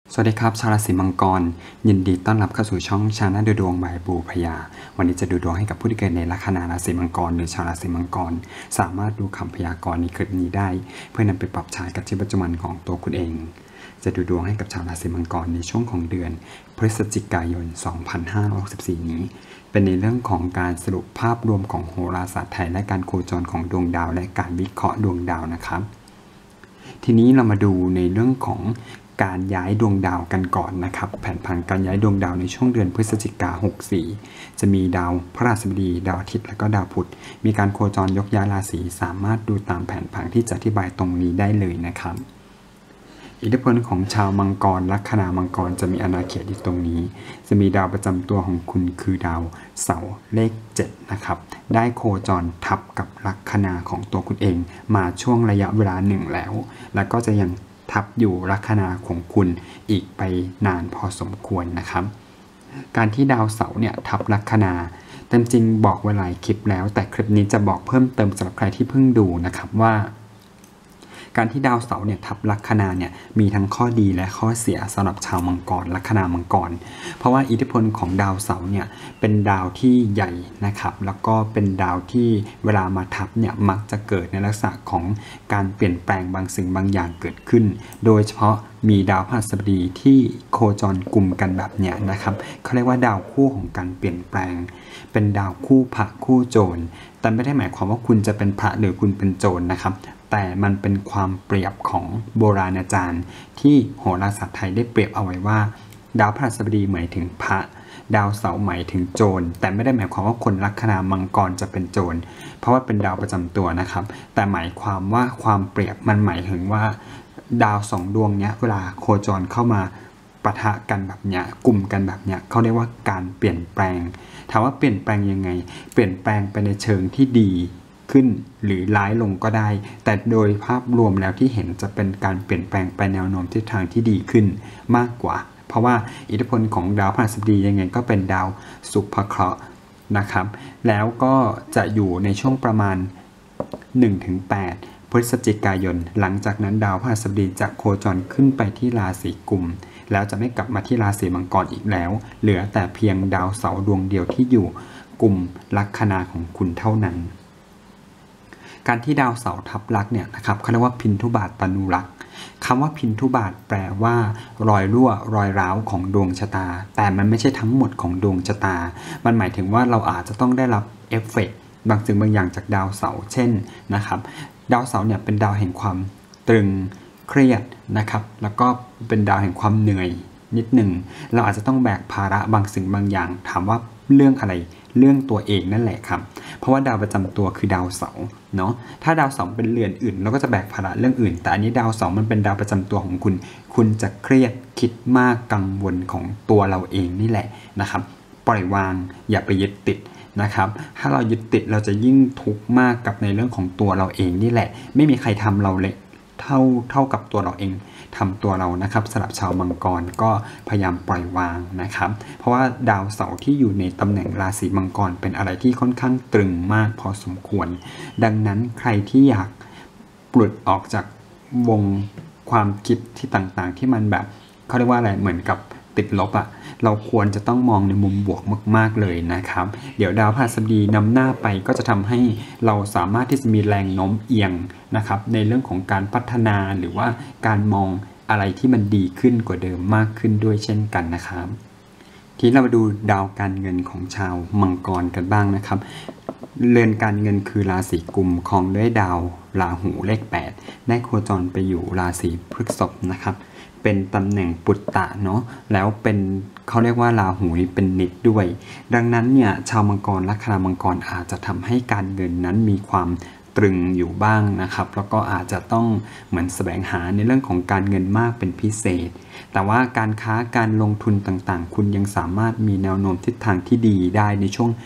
สวัสดีครับชาวราศีมังกรยินดีต้อนรับเข้าสู่ช่องชาแนลดูดวงบายบูพยาวันนี้จะดูดวงให้กับผู้ที่เกิดในลัคนาราศีมังกรหรือชาวราศีมังกรสามารถดูคำพยากรณ์ในคลิปนี้ได้เพื่อนำไปปรับใช้กับชีวิตประจำวันของตัวคุณเองจะดูดวงให้กับชาวราศีมังกรในช่วงของเดือนพฤศจิกายน 2564 นี้เป็นในเรื่องของการสรุปภาพรวมของโหราศาสตร์ไทยและการโคจรของดวงดาวและการวิเคราะห์ดวงดาวนะครับทีนี้เรามาดูในเรื่องของการย้ายดวงดาวกันก่อนนะครับแผนผังการย้ายดวงดาวในช่วงเดือนพฤศจิกายน 64จะมีดาวพฤหัสบดีดาวอาทิตย์และก็ดาวพุธมีการโคจรยกย้ายราศีสามารถดูตามแผนผังที่จะอธิบายตรงนี้ได้เลยนะครับอิทธิพลของชาวมังกรลัคนามังกรจะมีอาณาเขตอยู่ตรงนี้จะมีดาวประจำตัวของคุณคือดาวเสาร์เลข7นะครับได้โคจรทับกับลัคนาของตัวคุณเองมาช่วงระยะเวลาหนึ่งแล้วก็จะยังทับอยู่ลัคนาของคุณอีกไปนานพอสมควรนะครับการที่ดาวเสาร์เนี่ยทับลัคนาจริงๆบอกไว้หลายคลิปแล้วแต่คลิปนี้จะบอกเพิ่มเติมสำหรับใครที่เพิ่งดูนะครับว่าการที่ดาวเสาร์เนี่ยทับลัคนาเนี่ยมีทั้งข้อดีและข้อเสียสำหรับชาวมังกรลัคนามังกรเพราะว่าอิทธิพลของดาวเสาร์เนี่ยเป็นดาวที่ใหญ่นะครับแล้วก็เป็นดาวที่เวลามาทับเนี่ยมักจะเกิดในลักษณะของการเปลี่ยนแปลงบางสิ่งบางอย่างเกิดขึ้นโดยเฉพาะมีดาวพฤหัสบดีที่โคจรกลุ่มกันแบบเนี้ยนะครับเขาเรียกว่าดาวคู่ของการเปลี่ยนแปลงเป็นดาวคู่พระคู่โจรแต่ไม่ได้หมายความว่าคุณจะเป็นพระหรือคุณเป็นโจรนะครับแต่มันเป็นความเปรียบของโบราณอาจารย์ที่โหราศาสตร์ไทยได้เปรียบเอาไว้ว่าดาวพฤหัสบดีหมายถึงพระดาวเสาร์หมายถึงโจรแต่ไม่ได้หมายความว่าคนลัคนามังกรจะเป็นโจรเพราะว่าเป็นดาวประจำตัวนะครับแต่หมายความว่าความเปรียบมันหมายถึงว่าดาวสองดวงเนี้ยเวลาโคจรเข้ามาปะทะกันแบบเนี้ยกลุ่มกันแบบเนี้ยเขาเรียกว่าการเปลี่ยนแปลงถามว่าเปลี่ยนแปลงยังไงเปลี่ยนแปลงไปในเชิงที่ดีขึ้นหรือร้ายลงก็ได้แต่โดยภาพรวมแล้วที่เห็นจะเป็นการเปลี่ยนแปลงไปแนวโน้มทิศทางที่ดีขึ้นมากกว่าเพราะว่าอิทธิพลของดาวพฤหัสบดียังไงก็เป็นดาวศุภเคราะห์นะครับแล้วก็จะอยู่ในช่วงประมาณ 1-8 พฤศจิกายนหลังจากนั้นดาวพฤหัสบดีจะโคจรขึ้นไปที่ราศีกุมแล้วจะไม่กลับมาที่ราศีมังกรอีกแล้วเหลือแต่เพียงดาวเสาร์ดวงเดียวที่อยู่กลุ่มลัคนาของคุณเท่านั้นการที่ดาวเสาร์ทับลักเนี่ยนะครับเขาเรียกว่าพินทุบาทตนุลักษ์คำว่าพินทุบาทแปลว่ารอยรั่วรอยร้าวของดวงชะตาแต่มันไม่ใช่ทั้งหมดของดวงชะตามันหมายถึงว่าเราอาจจะต้องได้รับเอฟเฟกต์บางสิ่งบางอย่างจากดาวเสาร์เช่นนะครับดาวเสาร์เนี่ยเป็นดาวแห่งความตรึงเครียดนะครับแล้วก็เป็นดาวแห่งความเหนื่อยนิดหนึ่งเราอาจจะต้องแบกภาระบางสิ่งบางอย่างถามว่าเรื่องอะไรเรื่องตัวเองนั่นแหละครับเพราะว่าดาวประจำตัวคือดาวเสาร์เนาะถ้าดาวเสาร์เป็นเรือนอื่นเราก็จะแบกภาระเรื่องอื่นแต่อันนี้ดาวเสาร์มันเป็นดาวประจำตัวของคุณคุณจะเครียดคิดมากกังวลของตัวเราเองนี่แหละนะครับปล่อยวางอย่าไปยึดติดนะครับถ้าเรายึดติดเราจะยิ่งทุกข์มากกับในเรื่องของตัวเราเองนี่แหละไม่มีใครทำเราเลยเท่ากับตัวเราเองทำตัวเรานะครับสำหรับชาวมังกรก็พยายามปล่อยวางนะครับเพราะว่าดาวเสาร์ที่อยู่ในตำแหน่งราศีมังกรเป็นอะไรที่ค่อนข้างตรึงมากพอสมควรดังนั้นใครที่อยากปลดออกจากวงความคิดที่ต่างๆที่มันแบบเขาเรียกว่าอะไรเหมือนกับติดลบเราควรจะต้องมองในมุมบวกมากๆเลยนะครับเดี๋ยวดาวพฤหัสบดีนำหน้าไปก็จะทำให้เราสามารถที่จะมีแรงโน้มเอียงนะครับในเรื่องของการพัฒนาหรือว่าการมองอะไรที่มันดีขึ้นกว่าเดิมมากขึ้นด้วยเช่นกันนะครับทีนี้เรามาดูดาวการเงินของชาวมังกรกันบ้างนะครับเรือนการเงินคือราศีกุมครองด้วยดาวราหูเลข8ได้โคจรไปอยู่ราศีพฤษภนะครับเป็นตำแหน่งปุตตะเนาะแล้วเป็นเขาเรียกว่าราหูนี่เป็นนิดด้วยดังนั้นเนี่ยชาวมังกรลัคนามังกรอาจจะทำให้การเงินนั้นมีความตรึงอยู่บ้างนะครับแล้วก็อาจจะต้องเหมือนแสวงหาในเรื่องของการเงินมากเป็นพิเศษแต่ว่าการค้าการลงทุนต่างๆคุณยังสามารถมีแนวโน้มทิศทางที่ดีได้ในช่วง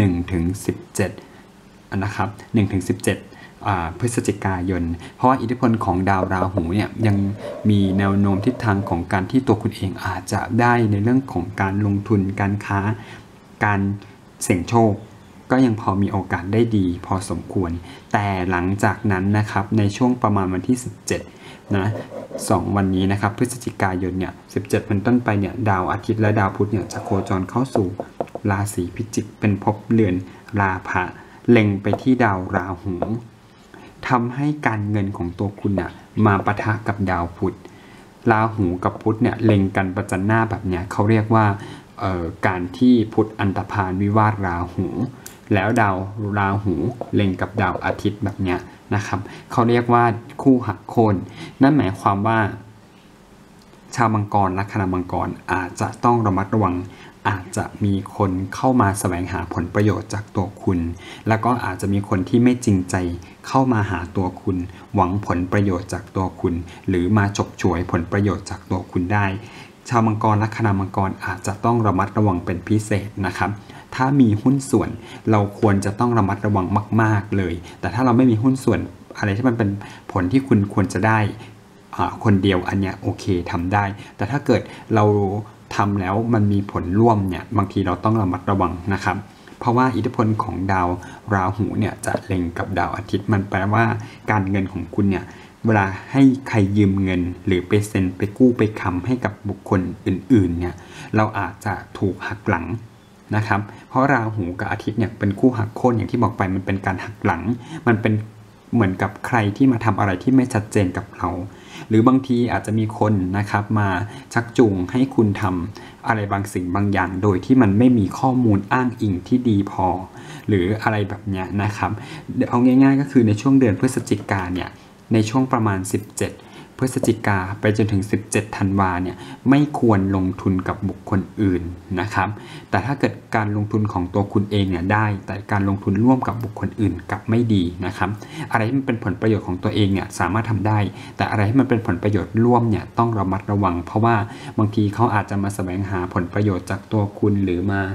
1-17 นะครับ 1-17 พฤศจิกายนเพราะว่าอิทธิพลของดาวราหูเนี่ยยังมีแนวโน้มทิศทางของการที่ตัวคุณเองอาจจะได้ในเรื่องของการลงทุนการค้าการเสี่ยงโชคก็ยังพอมีโอกาสได้ดีพอสมควรแต่หลังจากนั้นนะครับในช่วงประมาณวันที่17นะ2วันนี้นะครับพฤศจิกายนเนี่ย17เป็นต้นไปเนี่ยดาวอาทิตย์และดาวพุธเนี่ยจะโคจรเข้าสู่ราศีพิจิกเป็นภพเรือนราพะเล็งไปที่ดาวราหูทำให้การเงินของตัวคุณน่ะมาปะทะกับดาวพุธราหูกับพุธเนี่ยเล็งกันประจันหน้าแบบเนี้ยเขาเรียกว่าการที่พุธอันธพาลวิวาทราหูแล้วดาวราหูเล็งกับดาวอาทิตย์แบบเนี้ยนะครับเขาเรียกว่าคู่หักโค่นนั่นหมายความว่าชาวมังกรลัคนามังกรอาจจะต้องระมัดระวังอาจจะมีคนเข้ามาแสวงหาผลประโยชน์จากตัวคุณแล้วก็อาจจะมีคนที่ไม่จริงใจเข้ามาหาตัวคุณหวังผลประโยชน์จากตัวคุณหรือมาฉกฉวยผลประโยชน์จากตัวคุณได้ชาวมังกรลัคนามังกรอาจจะต้องระมัดระวังเป็นพิเศษนะครับถ้ามีหุ้นส่วนเราควรจะต้องระมัดระวังมากๆเลยแต่ถ้าเราไม่มีหุ้นส่วนอะไรที่มันเป็นผลที่คุณควรจะได้คนเดียวอันเนี้ยโอเคทำได้แต่ถ้าเกิดเราทำแล้วมันมีผลร่วมเนี่ยบางทีเราต้องระมัดระวังนะครับเพราะว่าอิทธิพลของดาวราหูเนี่ยจะเล็งกับดาวอาทิตย์มันแปลว่าการเงินของคุณเนี่ยเวลาให้ใครยืมเงินหรือไปเซ็นไปกู้ไปค้ำให้กับบุคคลอื่นๆเนี่ยเราอาจจะถูกหักหลังนะครับเพราะราหูกับอาทิตย์เนี่ยเป็นคู่หักโค่นอย่างที่บอกไปมันเป็นการหักหลังมันเป็นเหมือนกับใครที่มาทำอะไรที่ไม่ชัดเจนกับเราหรือบางทีอาจจะมีคนนะครับมาชักจูงให้คุณทำอะไรบางสิ่งบางอย่างโดยที่มันไม่มีข้อมูลอ้างอิงที่ดีพอหรืออะไรแบบเนี้ยนะครับเอาง่ายๆก็คือในช่วงเดือนพฤศจิกาเนี่ยในช่วงประมาณ17พฤศจิกาไปจนถึง17ธันวาเนี่ยไม่ควรลงทุนกับบุคคลอื่นนะครับแต่ถ้าเกิดการลงทุนของตัวคุณเองเนี่ยได้แต่การลงทุนร่วมกับบุคคลอื่นกลับไม่ดีนะครับอะไรที่มันเป็นผลประโยชน์ของตัวเองเนี่ยสามารถทำได้แต่อะไรที่มันเป็นผลประโยชน์ร่วมเนี่ยต้องระมัดระวังเพราะว่าบางทีเขาอาจจะมาแสวงหาผลประโยชน์จากตัวคุณหรือมา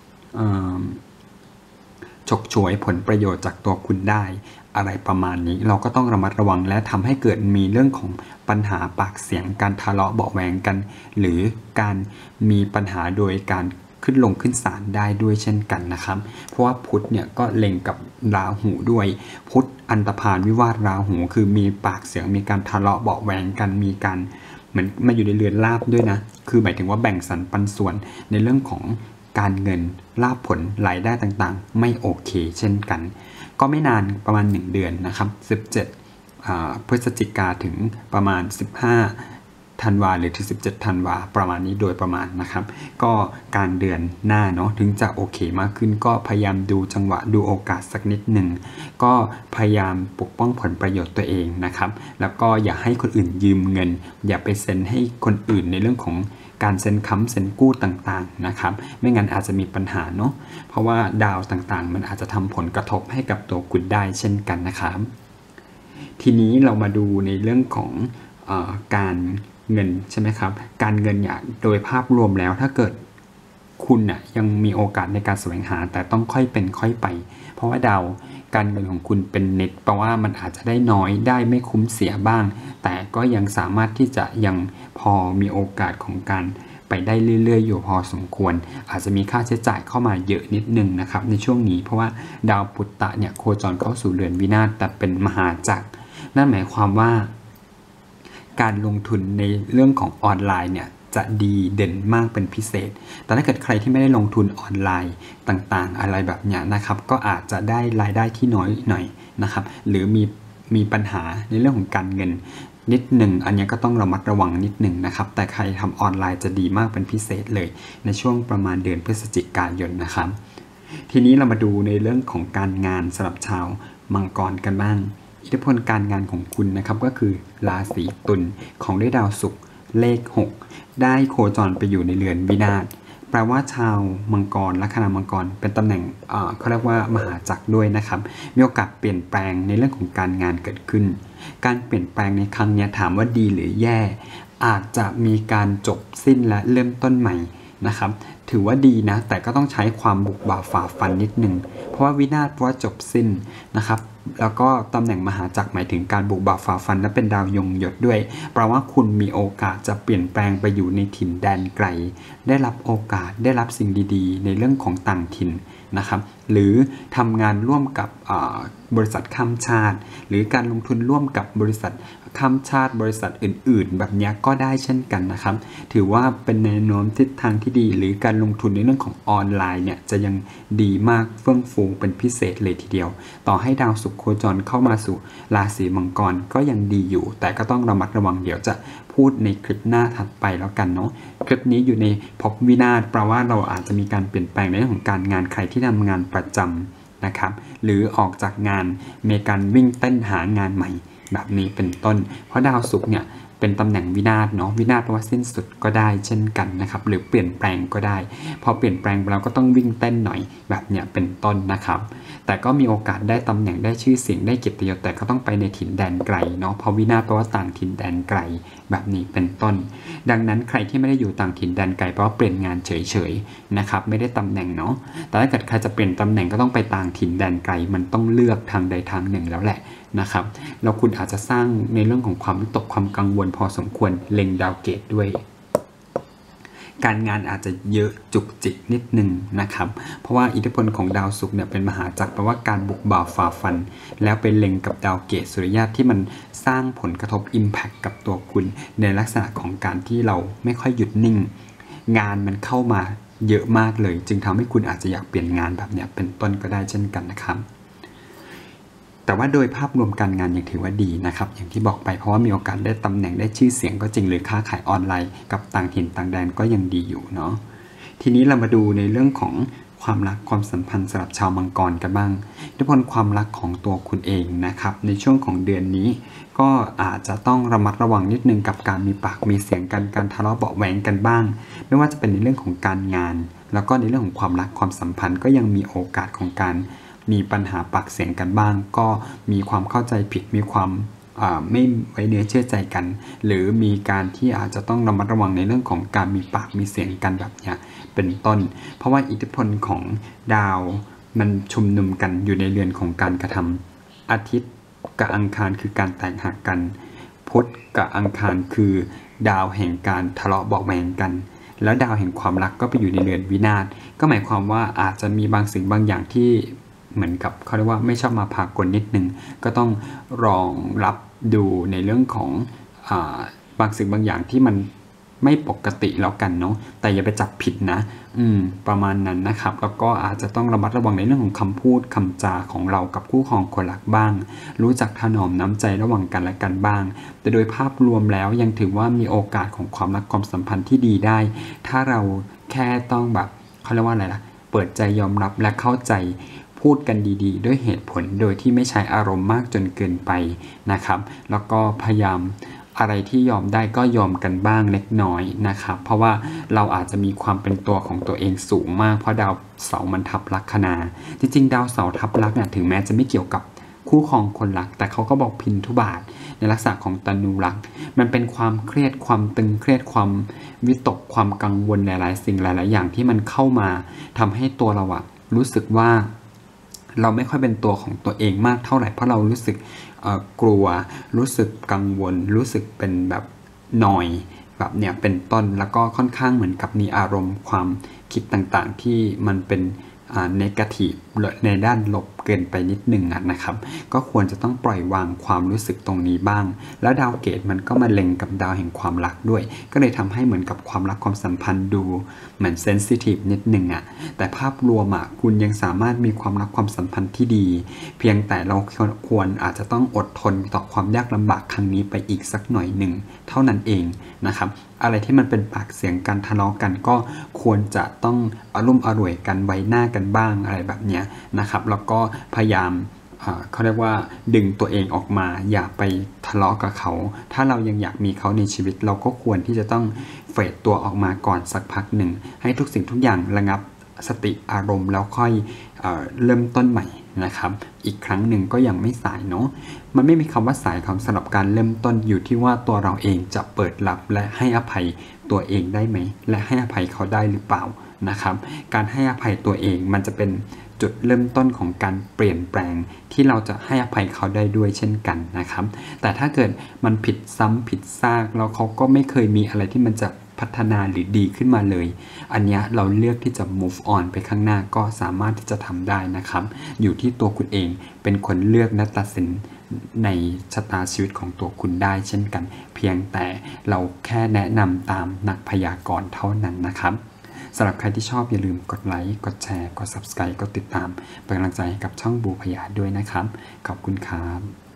ฉกฉวยผลประโยชน์จากตัวคุณได้อะไรประมาณนี้เราก็ต้องระมัดระวังและทำให้เกิดมีเรื่องของปัญหาปากเสียงการทะเลาะเบาะแวงกันหรือการมีปัญหาโดยการขึ้นลงขึ้นศาลได้ด้วยเช่นกันนะครับเพราะว่าพุธเนี่ยก็เล็งกับราหูด้วยพุธอันธพาลวิวาทราหูคือมีปากเสียงมีการทะเลาะเบาะแวงกันมีการเหมือนมาอยู่ในเรือนราบด้วยนะคือหมายถึงว่าแบ่งสรรปันส่วนในเรื่องของการเงินลาภผลรายได้ต่างๆไม่โอเคเช่นกันก็ไม่นานประมาณ1เดือนนะครับ17พฤศจิกาถึงประมาณ15ธันวาหรือถึง17ธันวาประมาณนี้โดยประมาณนะครับก็การเดือนหน้าเนาะถึงจะโอเคมากขึ้นก็พยายามดูจังหวะดูโอกาสสักนิดหนึ่งก็พยายามปกป้องผลประโยชน์ตัวเองนะครับแล้วก็อย่าให้คนอื่นยืมเงินอย่าไปเซ็นให้คนอื่นในเรื่องของการเซ็นค้ำเซ็นกู้ต่างๆนะครับไม่งั้นอาจจะมีปัญหาเนาะเพราะว่าดาวต่างๆมันอาจจะทำผลกระทบให้กับตัวคุณได้เช่นกันนะครับทีนี้เรามาดูในเรื่องของการเงินใช่ไหมครับการเงินเนี่ยโดยภาพรวมแล้วถ้าเกิดคุณน่ะยังมีโอกาสในการแสวงหาแต่ต้องค่อยเป็นค่อยไปเพราะว่าดาวการเงินของคุณเป็นเน็ตแปลว่ามันอาจจะได้น้อยได้ไม่คุ้มเสียบ้างแต่ก็ยังสามารถที่จะยังพอมีโอกาสของการไปได้เรื่อยๆอยู่พอสมควรอาจจะมีค่าใช้จ่ายเข้ามาเยอะนิดนึงนะครับในช่วงนี้เพราะว่าดาวพุธตะเนี่ยโคจรเข้าสู่เรือนวินาศแต่เป็นมหาจักรนั่นหมายความว่าการลงทุนในเรื่องของออนไลน์เนี่ยจะดีเด่นมากเป็นพิเศษแต่ถ้าเกิดใครที่ไม่ได้ลงทุนออนไลน์ต่างๆอะไรแบบนี้นะครับก็อาจจะได้รายได้ที่น้อยหน่อยนะครับหรือมีปัญหาในเรื่องของการเงินนิดหนึ่งอันนี้ก็ต้องระมัดระวังนิดหนึ่งนะครับแต่ใครทำออนไลน์จะดีมากเป็นพิเศษเลยในช่วงประมาณเดือนพฤศจิกายนนะครับทีนี้เรามาดูในเรื่องของการงานสำหรับชาวมังกรกันบ้างอิทธิพลการงานของคุณนะครับก็คือราศีตุลของด้วยดาวศุกร์เลข6ได้โคจรไปอยู่ในเรือนวินาศแปลว่าชาวมังกรลัคนามังกรเป็นตำแหน่งเขาเรียกว่ามหาจักรด้วยนะครับมีโอกาสเปลี่ยนแปลงในเรื่องของการงานเกิดขึ้นการเปลี่ยนแปลงในครั้งนี้ถามว่าดีหรือแย่อาจจะมีการจบสิ้นและเริ่มต้นใหม่นะครับถือว่าดีนะแต่ก็ต้องใช้ความบุกบ่าฝ่าฟันนิดนึงเพราะว่าวินาศเพราะว่าจบสิ้นนะครับแล้วก็ตำแหน่งมหาจักรหมายถึงการบุกบ่าฝ่าฟันและเป็นดาวยงยศด้วยแปลว่าคุณมีโอกาสจะเปลี่ยนแปลงไปอยู่ในถิ่นแดนไกลได้รับโอกาสได้รับสิ่งดีๆในเรื่องของต่างถิ่นนะครับหรือทำงานร่วมกับบริษัทข้ามชาติหรือการลงทุนร่วมกับบริษัทข้ามชาติบริษัทอื่นๆแบบนี้ก็ได้เช่นกันนะครับถือว่าเป็นแนวโน้มทิศทางที่ดีหรือการลงทุนในเรื่องของออนไลน์เนี่ยจะยังดีมากเฟื่องฟูเป็นพิเศษเลยทีเดียวต่อให้ดาวศุกร์โคจรเข้ามาสู่ราศีมังกรก็ยังดีอยู่แต่ก็ต้องระมัดระวังเดี๋ยวจะพูดในคลิปหน้าถัดไปแล้วกันเนาะคลิปนี้อยู่ในภพวินาศแปลว่าเราอาจจะมีการเปลี่ยนแปลงในเรื่องของการงานใครที่ทำงานประจำนะครับหรือออกจากงานมีการวิ่งเต้นหางานใหม่แบบนี้เป็นต้นเพราะดาวศุกร์เนี่ยเป็นตำแหน่งวินาศเนาะวินาศแปลว่าสิ้นสุดก็ได้เช่นกันนะครับหรือเปลี่ยนแปลงก็ได้พอเปลี่ยนแปลงไปแล้วก็ต้องวิ่งเต้นหน่อยแบบเนี้ยเป็นต้นนะครับแต่ก็มีโอกาสได้ตำแหน่งได้ชื่อเสียงได้เกียรติยศแต่ก็ต้องไปในถิ่นแดนไกลเนาะเพราะวินาศแปลว่าต่างถิ่นแดนไกลแบบนี้เป็นต้นดังนั้นใครที่ไม่ได้อยู่ต่างถิ่นแดนไกลแปลว่าเปลี่ยนงานเฉยๆนะครับไม่ได้ตำแหน่งเนาะแต่ถ้าเกิดใครจะเปลี่ยนตำแหน่งก็ต้องไปต่างถิ่นแดนไกลมันต้องเลือกทางใดทางหนึ่งแล้วแหละนะครับแล้วคุณอาจจะสร้างในเรื่องของความวิตกความกังวลพอสมควรเล็งดาวเกตด้วยการงานอาจจะเยอะจุกจิกนิดนึงนะครับเพราะว่าอิทธิพลของดาวศุกร์เนี่ยเป็นมหาจักรแปลว่าการบุกบ่าฝ่าฟันแล้วไปเล็งกับดาวเกตสุริยะที่มันสร้างผลกระทบ Impact กับตัวคุณในลักษณะของการที่เราไม่ค่อยหยุดนิ่งงานมันเข้ามาเยอะมากเลยจึงทำให้คุณอาจจะอยากเปลี่ยนงานแบบเนี้ยเป็นต้นก็ได้เช่นกันนะครับแต่ว่าโดยภาพรวมการงานยังถือว่าดีนะครับอย่างที่บอกไปเพราะว่ามีโอกาสได้ตำแหน่งได้ชื่อเสียงก็จริงหรือค้าขายออนไลน์กับต่างถิ่นต่างแดนก็ยังดีอยู่เนาะทีนี้เรามาดูในเรื่องของความรักความสัมพันธ์สำหรับชาวมังกรกันบ้างอิทธิพลความรักของตัวคุณเองนะครับในช่วงของเดือนนี้ก็อาจจะต้องระมัดระวังนิดนึงกับการมีปากมีเสียงกันการทะเลาะเบาะแว้งกันบ้างไม่ว่าจะเป็นในเรื่องของการงานแล้วก็ในเรื่องของความรักความสัมพันธ์ก็ยังมีโอกาสของการมีปัญหาปากเสียงกันบ้างก็มีความเข้าใจผิดมีความไม่ไว้เนื้อเชื่อใจกันหรือมีการที่อาจจะต้องระมัดระวังในเรื่องของการมีปากมีเสียงกันแบบนี้เป็นต้นเพราะว่าอิทธิพลของดาวมันชุมนุมกันอยู่ในเรือนของการกระทำอาทิตย์กับอังคารคือการแตกหักกันพุธกับอังคารคือดาวแห่งการทะเลาะเบาะแว้งกันแล้วดาวแห่งความรักก็ไปอยู่ในเรือนวินาศก็หมายความว่าอาจจะมีบางสิ่งบางอย่างที่เหมือนกับเขาเรียกว่าไม่ชอบมาพากลนิดนึงก็ต้องรองรับดูในเรื่องของบางสิ่งบางอย่างที่มันไม่ปกติแล้วกันเนาะแต่อย่าไปจับผิดนะประมาณนั้นนะครับแล้วก็อาจจะต้องระมัดระวังในเรื่องของคำพูดคำจาของเรากับคู่ครองคนรักบ้างรู้จักถนอมน้ำใจระหว่างกันและกันบ้างแต่โดยภาพรวมแล้วยังถือว่ามีโอกาสของความรักความสัมพันธ์ที่ดีได้ถ้าเราแค่ต้องแบบเขาเรียกว่าอะไรล่ะเปิดใจยอมรับและเข้าใจพูดกันดีๆด้วยเหตุผลโดยที่ไม่ใช้อารมณ์มากจนเกินไปนะครับแล้วก็พยายามอะไรที่ยอมได้ก็ยอมกันบ้างเล็กน้อยนะครับเพราะว่าเราอาจจะมีความเป็นตัวของตัวเองสูงมากเพราะดาวเสาร์มันทับลัคนาจริงๆดาวเสาร์ทับลัคเนี่ยถึงแม้จะไม่เกี่ยวกับคู่ครองคนรักแต่เขาก็บอกพินทุบาทในลักษณะของตนูรักมันเป็นความเครียดความตึงเครียดความวิตกความกังวลหลายๆสิ่งหลายๆอย่างที่มันเข้ามาทำให้ตัวเราอะรู้สึกว่าเราไม่ค่อยเป็นตัวของตัวเองมากเท่าไหร่เพราะเรารู้สึกกลัวรู้สึกกังวลรู้สึกเป็นแบบนอยแบบเนี้ยเป็นต้นแล้วก็ค่อนข้างเหมือนกับมีอารมณ์ความคิดต่างๆที่มันเป็นเนกาทีฟในด้านลบเกินไปนิดหนึ่งนะครับก็ควรจะต้องปล่อยวางความรู้สึกตรงนี้บ้างแล้วดาวเกตมันก็มาเล็งกับดาวแห่งความรักด้วยก็เลยทำให้เหมือนกับความรักความสัมพันธ์ดูเหมือนเซนซิทีฟนิดหนึ่งแต่ภาพรวมคุณยังสามารถมีความรักความสัมพันธ์ที่ดีเพียงแต่เราควรอาจจะต้องอดทนต่อความยากลำบากครั้งนี้ไปอีกสักหน่อยหนึ่งเท่านั้นเองนะครับอะไรที่มันเป็นปากเสียงกันทะเลาะกันก็ควรจะต้องอารมณ์อร่วยกันไว้หน้ากันบ้างอะไรแบบนี้นะครับแล้วก็พยายามเขาเรียกว่าดึงตัวเองออกมาอย่าไปทะเลาะกับเขาถ้าเรายังอยากมีเขาในชีวิตเราก็ควรที่จะต้องเฟดตัวออกมาก่อนสักพักหนึ่งให้ทุกสิ่งทุกอย่างระงับสติอารมณ์แล้วค่อยเริ่มต้นใหม่นะครับอีกครั้งหนึ่งก็ยังไม่สายเนาะมันไม่มีคำว่าสายสำหรับการเริ่มต้นอยู่ที่ว่าตัวเราเองจะเปิดรับและให้อภัยตัวเองได้ไหมและให้อภัยเขาได้หรือเปล่านะครับการให้อภัยตัวเองมันจะเป็นจุดเริ่มต้นของการเปลี่ยนแปลงที่เราจะให้อภัยเขาได้ด้วยเช่นกันนะครับแต่ถ้าเกิดมันผิดซ้ำผิดซากแล้วเขาก็ไม่เคยมีอะไรที่มันจะพพัฒนาหรือดีขึ้นมาเลยอันนี้เราเลือกที่จะ move on ไปข้างหน้าก็สามารถที่จะทำได้นะครับอยู่ที่ตัวคุณเองเป็นคนเลือกและตัดสินในชะตาชีวิตของตัวคุณได้เช่นกันเพียงแต่เราแค่แนะนำตามนักพยากรณ์เท่านั้นนะครับสำหรับใครที่ชอบอย่าลืมกดไลค์กดแชร์กด Subscribe กดติดตามเป็นกำลังใจให้กับช่องบูพยาด้วยนะครับขอบคุณครับ